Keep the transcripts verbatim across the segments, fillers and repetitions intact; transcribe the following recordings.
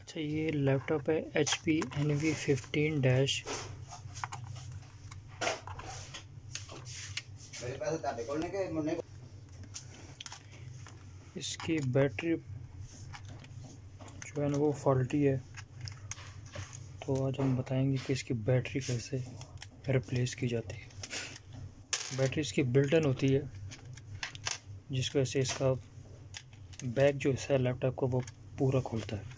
अच्छा, ये लैपटॉप है H P N V fifteen dash. इसकी बैटरी जो है ना वो फॉल्टी है, तो आज हम बताएंगे कि इसकी बैटरी कैसे रिप्लेस की जाती है। बैटरी इसकी बिल्ट इन होती है, जिसकी वजह से इसका बैक जो हिस्सा है लैपटॉप को वो पूरा खुलता है।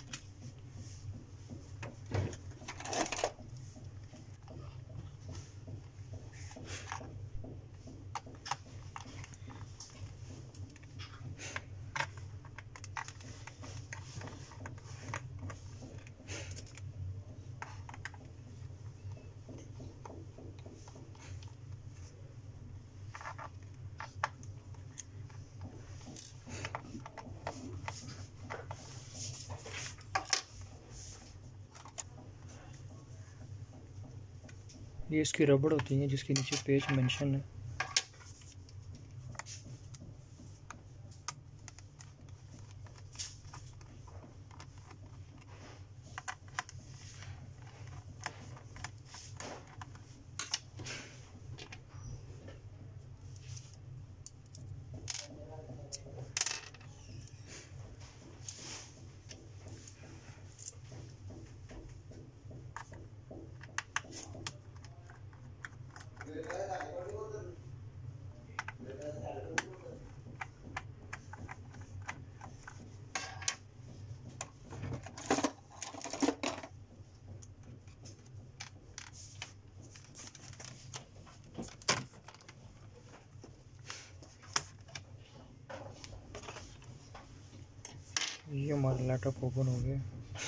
ये इसकी रबड़ होती है जिसके नीचे पेज मेंशन है। ये हमारा लैपटॉप ओपन हो गया।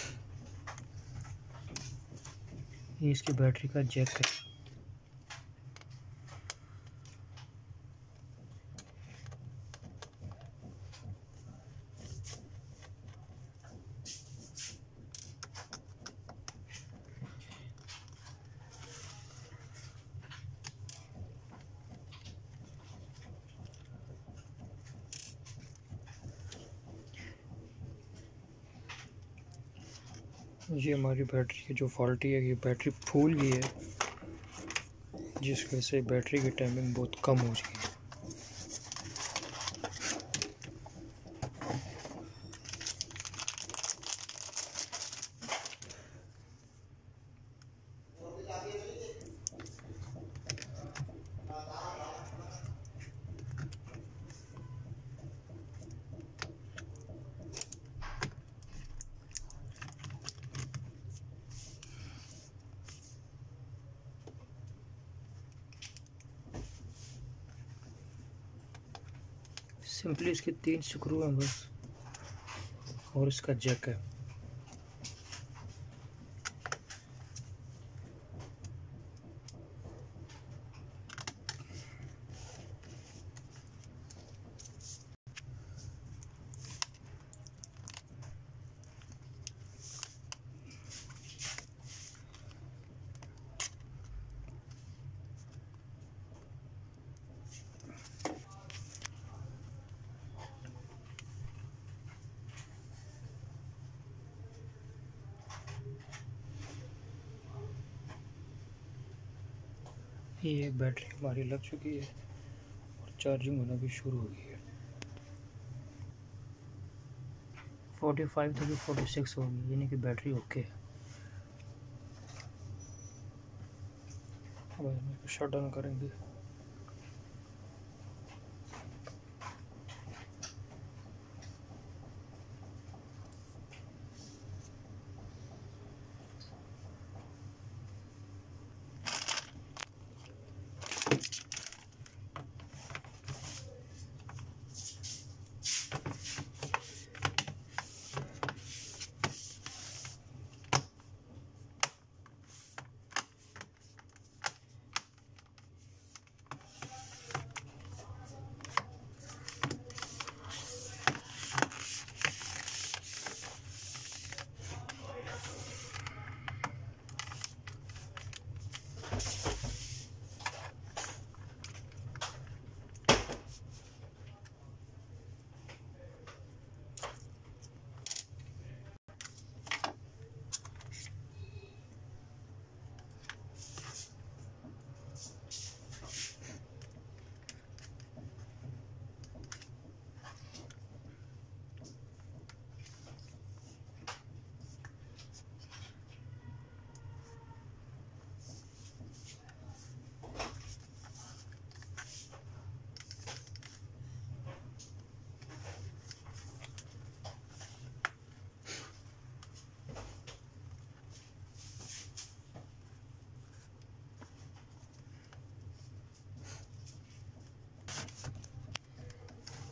ये इसकी बैटरी का जैक है। ये हमारी बैटरी की जो फॉल्टी है, ये बैटरी फूल गई है, जिस वजह से बैटरी की टाइमिंग बहुत कम हो गई है। सिंपली इसके तीन स्क्रू हैं बस, और इसका जैक है। ये बैटरी हमारी लग चुकी है और चार्जिंग होना भी शुरू हो गई है। फोर्टी फाइव थी फोर्टी सिक्स होगी, यानी कि बैटरी ओके है। अब शट डाउन करेंगे।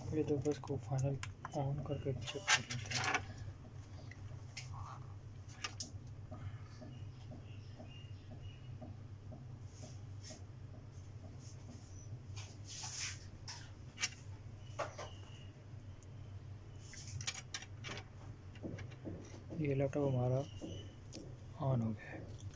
ये तो बस को फाइनल ऑन करके चेक कर लेते हैं। ये लैपटॉप हमारा ऑन हो गया है।